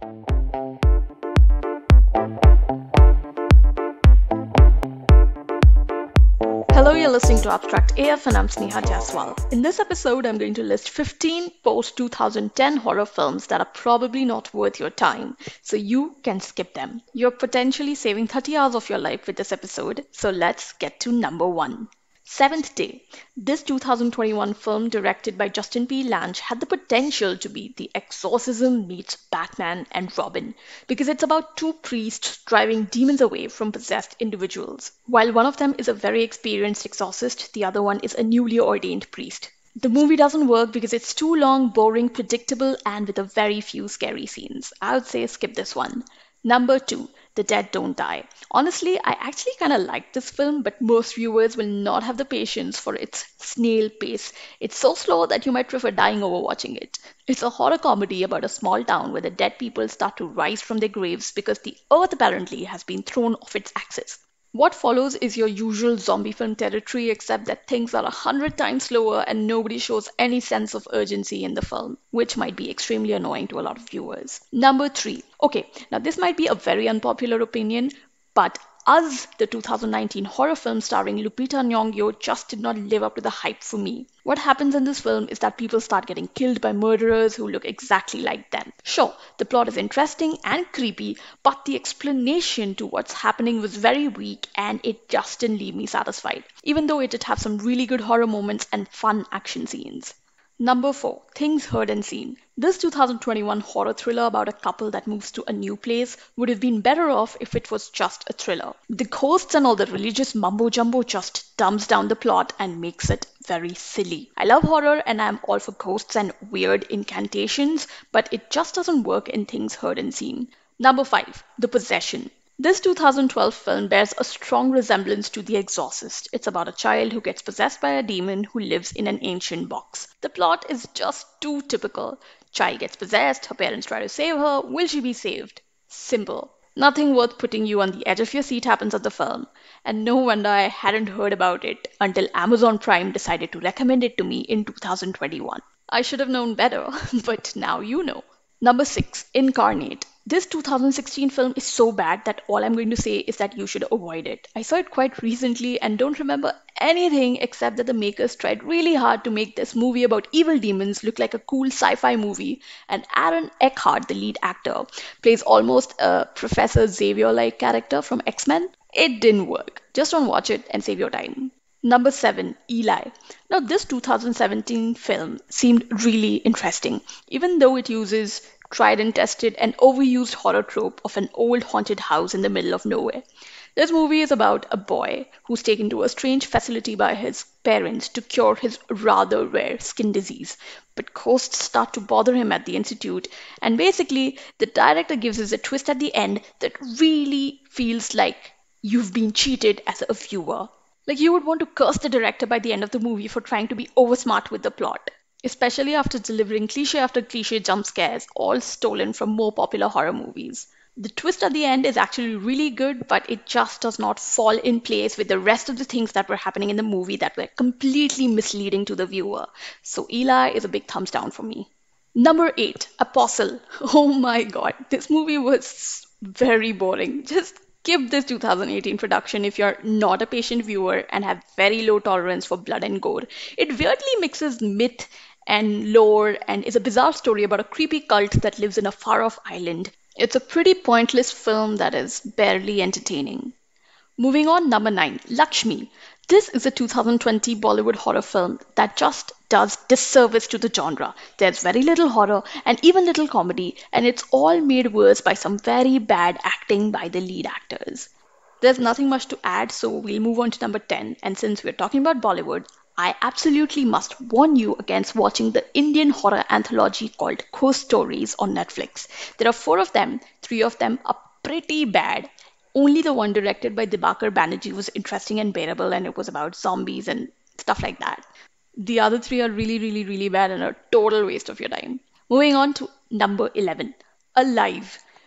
Hello, you're listening to Abstract AF and I'm Sneha Jaswal. In this episode, I'm going to list 15 post 2010 horror films that are probably not worth your time, so you can skip them. You're potentially saving 30 hours of your life with this episode, so let's get to number 1. Seventh Day. This 2021 film, directed by Justin P. Lange, had the potential to be The Exorcism meets Batman and Robin because it's about two priests driving demons away from possessed individuals. While one of them is a very experienced exorcist, the other one is a newly ordained priest. The movie doesn't work because it's too long, boring, predictable, and with a very few scary scenes. I would say skip this one. Number 2, The Dead Don't Die. Honestly, I actually kind of like this film, but most viewers will not have the patience for its snail pace. It's so slow that you might prefer dying over watching it. It's a horror comedy about a small town where the dead people start to rise from their graves because the earth apparently has been thrown off its axis. What follows is your usual zombie film territory, except that things are 100 times slower and nobody shows any sense of urgency in the film, which might be extremely annoying to a lot of viewers. Number 3. Okay, now this might be a very unpopular opinion, but Us, the 2019 horror film starring Lupita Nyong'o, just did not live up to the hype for me. What happens in this film is that people start getting killed by murderers who look exactly like them. Sure, the plot is interesting and creepy, but the explanation to what's happening was very weak and it just didn't leave me satisfied, even though it did have some really good horror moments and fun action scenes. Number 4, Things Heard and Seen. This 2021 horror thriller about a couple that moves to a new place would have been better off if it was just a thriller. The ghosts and all the religious mumbo jumbo just dumps down the plot and makes it very silly. I love horror and I'm all for ghosts and weird incantations, but it just doesn't work in Things Heard and Seen. Number 5, The Possession. This 2012 film bears a strong resemblance to The Exorcist. It's about a child who gets possessed by a demon who lives in an ancient box. The plot is just too typical. Child gets possessed, her parents try to save her. Will she be saved? Simple. Nothing worth putting you on the edge of your seat happens at the film. And no wonder I hadn't heard about it until Amazon Prime decided to recommend it to me in 2021. I should have known better, but now you know. Number 6, Incarnate. This 2016 film is so bad that all I'm going to say is that you should avoid it. I saw it quite recently and don't remember anything except that the makers tried really hard to make this movie about evil demons look like a cool sci-fi movie, and Aaron Eckhart, the lead actor, plays almost a Professor Xavier-like character from X-Men. It didn't work. Just don't watch it and save your time. Number 7, Eli. Now, this 2017 film seemed really interesting, even though it uses tried and tested and overused horror trope of an old haunted house in the middle of nowhere. This movie is about a boy who's taken to a strange facility by his parents to cure his rather rare skin disease. But ghosts start to bother him at the institute, and basically, the director gives us a twist at the end that really feels like you've been cheated as a viewer. Like you would want to curse the director by the end of the movie for trying to be oversmart with the plot, especially after delivering cliche after cliche jump scares, all stolen from more popular horror movies. The twist at the end is actually really good, but it just does not fall in place with the rest of the things that were happening in the movie that were completely misleading to the viewer. So Eli is a big thumbs down for me. Number 8, Apostle. Oh my god, this movie was very boring. Just skip this 2018 production if you're not a patient viewer and have very low tolerance for blood and gore. It weirdly mixes myth and lore and is a bizarre story about a creepy cult that lives in a far off island. It's a pretty pointless film that is barely entertaining. Moving on, number 9, Lakshmi. This is a 2020 Bollywood horror film that just does disservice to the genre. There's very little horror and even little comedy, and it's all made worse by some very bad acting by the lead actors. There's nothing much to add, so we'll move on to number 10. And since we're talking about Bollywood, I absolutely must warn you against watching the Indian horror anthology called Ghost Stories on Netflix. There are 4 of them, 3 of them are pretty bad. Only the one directed by Dibakar Banerjee was interesting and bearable, and it was about zombies and stuff like that. The other 3 are really, really, really bad and a total waste of your time. Moving on to number 11, Alive.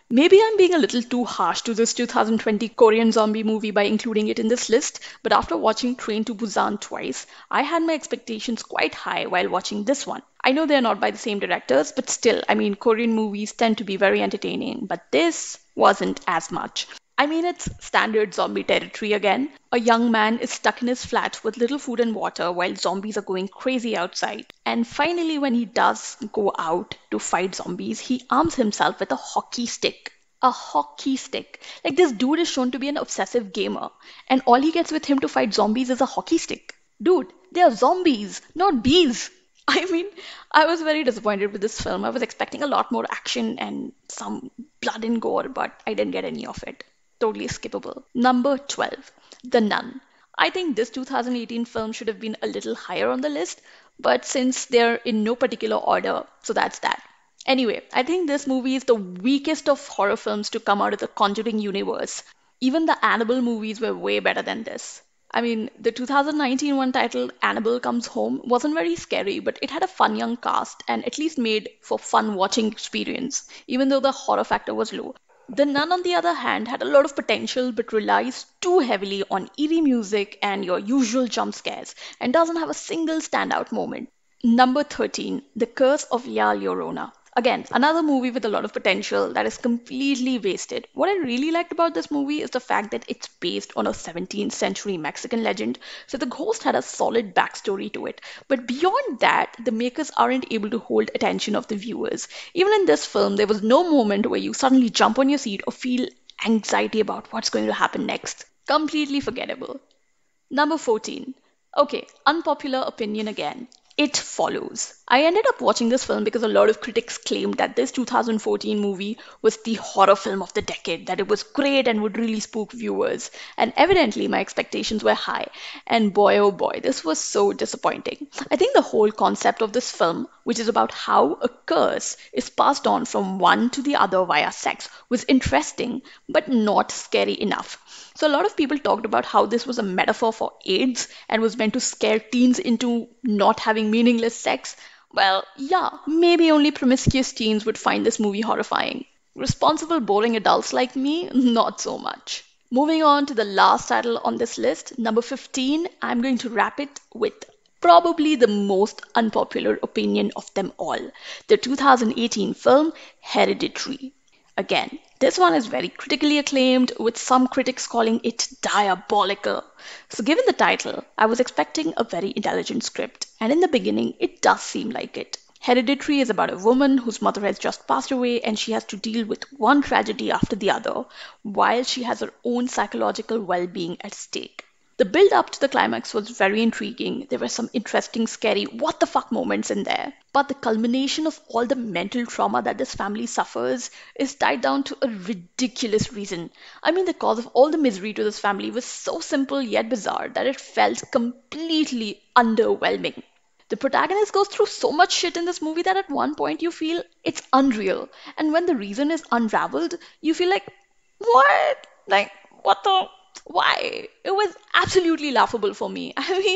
Maybe I'm being a little too harsh to this 2020 Korean zombie movie by including it in this list, but after watching Train to Busan twice, I had my expectations quite high while watching this one. I know they're not by the same directors, but still, Korean movies tend to be very entertaining, but this wasn't as much. It's standard zombie territory again. A young man is stuck in his flat with little food and water while zombies are going crazy outside. And finally, when he does go out to fight zombies, he arms himself with a hockey stick. A hockey stick. Like, this dude is shown to be an obsessive gamer, and all he gets with him to fight zombies is a hockey stick. Dude, they are zombies, not bees. I mean, I was very disappointed with this film. I was expecting a lot more action and some blood and gore, but I didn't get any of it. Totally skippable. Number 12, The Nun. I think this 2018 film should have been a little higher on the list, but since they're in no particular order, so that's that. Anyway, I think this movie is the weakest of horror films to come out of the Conjuring universe. Even the Annabelle movies were way better than this. The 2019 one titled Annabelle Comes Home wasn't very scary, but it had a fun young cast and at least made for fun watching experience, even though the horror factor was low. The Nun, on the other hand, had a lot of potential but relies too heavily on eerie music and your usual jump scares and doesn't have a single standout moment. Number 13, The Curse of La Llorona. Again, another movie with a lot of potential that is completely wasted. What I really liked about this movie is the fact that it's based on a 17th century Mexican legend, so the ghost had a solid backstory to it. But beyond that, the makers aren't able to hold attention of the viewers. Even in this film, there was no moment where you suddenly jump on your seat or feel anxiety about what's going to happen next. Completely forgettable. Number 14. Okay, unpopular opinion again. It Follows. I ended up watching this film because a lot of critics claimed that this 2014 movie was the horror film of the decade, that it was great and would really spook viewers. And evidently, my expectations were high. And boy, oh boy, this was so disappointing. I think the whole concept of this film, which is about how a curse is passed on from one to the other via sex, was interesting but not scary enough. So, a lot of people talked about how this was a metaphor for AIDS and was meant to scare teens into not having meaningless sex. Well, yeah, maybe only promiscuous teens would find this movie horrifying. Responsible, boring adults like me, not so much. Moving on to the last title on this list, number 15, I'm going to wrap it with probably the most unpopular opinion of them all, the 2018 film Hereditary. Again, this one is very critically acclaimed, with some critics calling it diabolical. So, given the title, I was expecting a very intelligent script, and in the beginning, it does seem like it. Hereditary is about a woman whose mother has just passed away, and she has to deal with one tragedy after the other, while she has her own psychological well being at stake. The build up to the climax was very intriguing. There were some interesting, scary, what the fuck moments in there. But the culmination of all the mental trauma that this family suffers is tied down to a ridiculous reason. The cause of all the misery to this family was so simple yet bizarre that it felt completely underwhelming. The protagonist goes through so much shit in this movie that at one point you feel it's unreal. And when the reason is unraveled, you feel like, what? Like, what the? Why? It was absolutely laughable for me.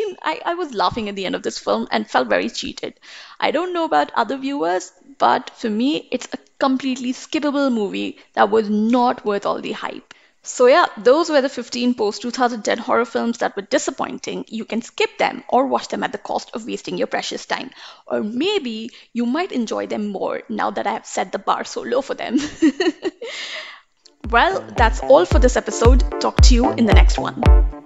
I was laughing at the end of this film and felt very cheated. I don't know about other viewers, but for me, it's a completely skippable movie that was not worth all the hype. So, yeah, those were the 15 post 2010 horror films that were disappointing. You can skip them or watch them at the cost of wasting your precious time. Or maybe you might enjoy them more now that I have set the bar so low for them. Well, that's all for this episode. Talk to you in the next one.